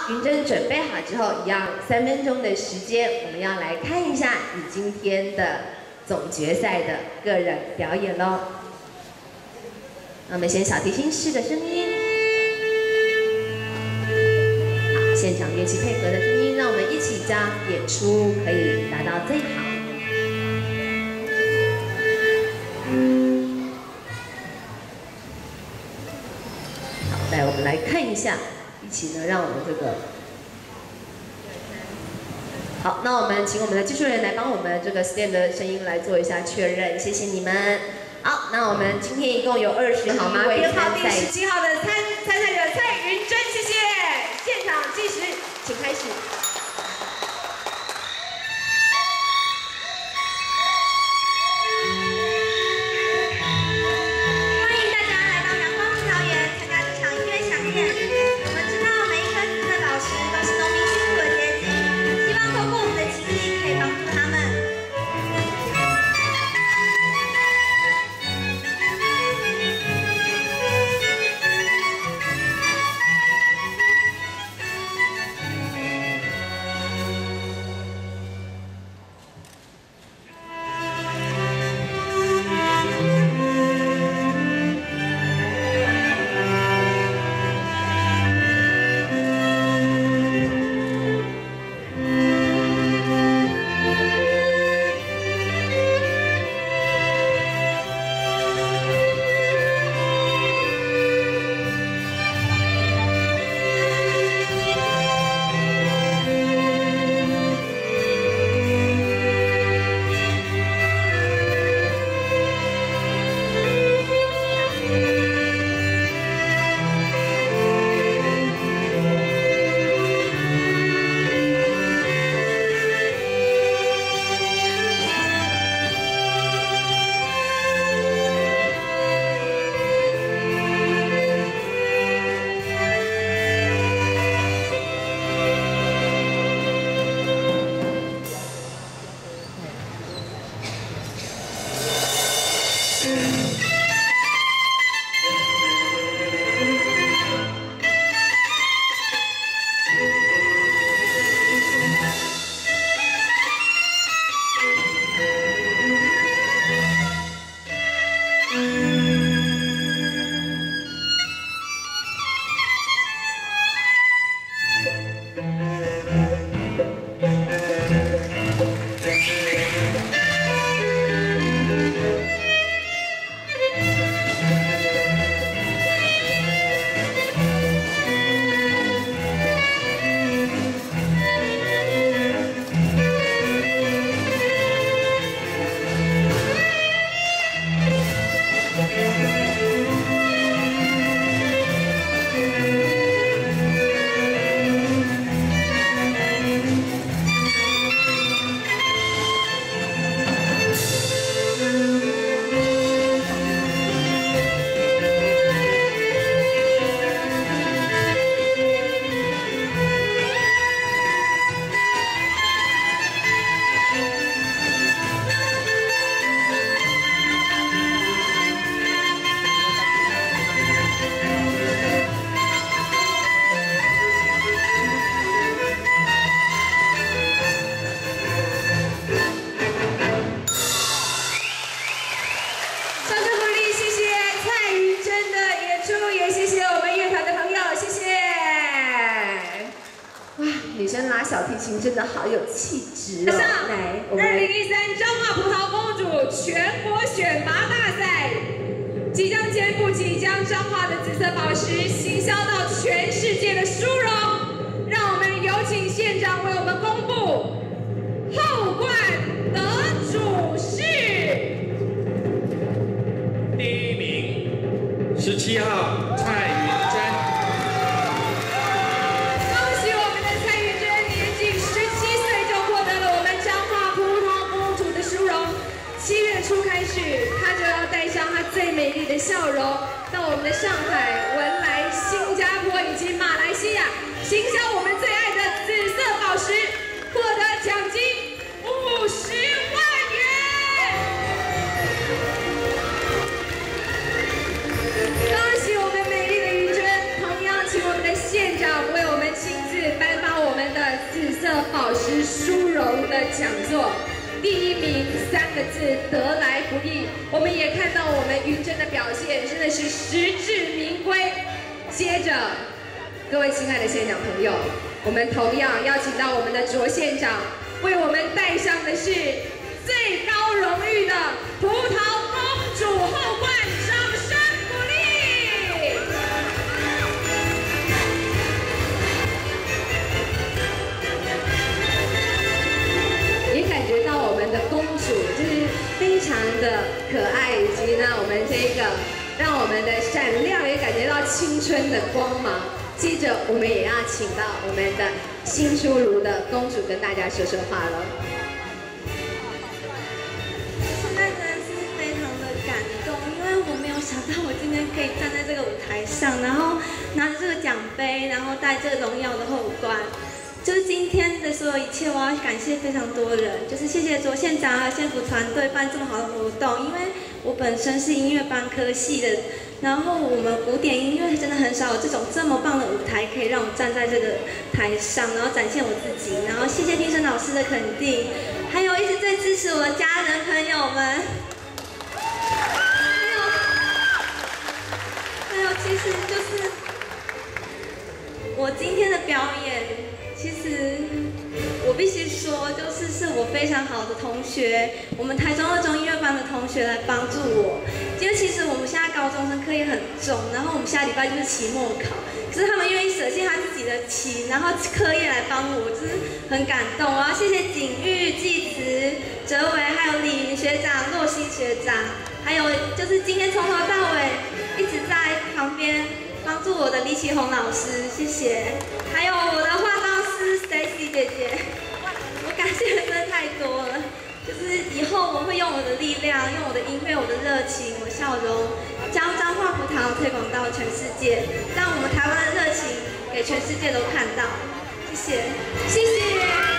云珍准备好之后，一样3分钟的时间，我们要来看一下你今天的总决赛的个人表演喽。那我们先小提琴试个声音，好，现场乐器配合的声音，让我们一起将演出可以达到最好。好，来我们来看一下。 一起呢，让我们这个好，那我们请我们的技术人员来帮我们这个 stand 的声音来做一下确认，谢谢你们。好，那我们今天一共有20好吗？第1号、第17号的参赛者蔡云珍，谢谢。现场计时，请开始。 女生拉小提琴真的好有气质哦！来，我们 2013彰化葡萄公主全国选拔大赛即将肩负起将彰化的紫色宝石行销到全世界的殊荣，让我们有请县长为我们公布后冠得主是第1名17号蔡云珍。 初开始，她就要带上她最美丽的笑容，到我们的上海、文莱、新加坡以及马来西亚，行销我们最爱的紫色宝石，获得奖金50万元。恭喜我们美丽的云珍，同样请我们的县长为我们亲自颁。 次得来不易。我们也看到我们云珍的表现真的是实至名归。接着，各位亲爱的县长朋友，我们同样邀请到我们的卓县长，为我们戴上的是最高荣誉的葡萄公主后冠，掌声鼓励！也感觉到我们的公主就是非常的可爱，以及呢，我们这个让我们的闪亮也感觉到青春的光芒。接着，我们也要请到我们的新出炉的公主跟大家说说话了。 现在真的是非常的感动，因为我没有想到我今天可以站在这个舞台上，然后拿着这个奖杯，然后戴这个荣耀的后冠。就是今天的所有一切，我要感谢非常多人，就是谢谢卓县长还有县府团队办这么好的活动，因为我本身是音乐班科系的。然后我们古典音乐真的很少有这么棒的舞台，可以让我站在这个台上，然后展现我自己。然后谢谢评审老师的肯定，还有一直在支持我的家人朋友们。还有，其实就是我今天的表演，其实我必须说，是我非常好的同学，我们台中二中音乐班的同学来帮助我。因为其实我们现在高中生课业很重，然后我们下礼拜就是期末考，可是他们愿意舍弃他自己的期，然后课业来帮我，就是很感动。我要谢谢景玉、季慈、哲维，还有李云学长、洛西学长，还有就是今天从头到尾一直在旁边帮助我的李启宏老师，谢谢。还有我的化妆师 Stacy 姐姐，我感谢的真的太多了。就是以后我会用我的力量，用我的音乐、我的热情、我的笑容，将彰化葡萄推广到全世界，让我们台湾的热情给全世界都看到。谢谢，谢谢。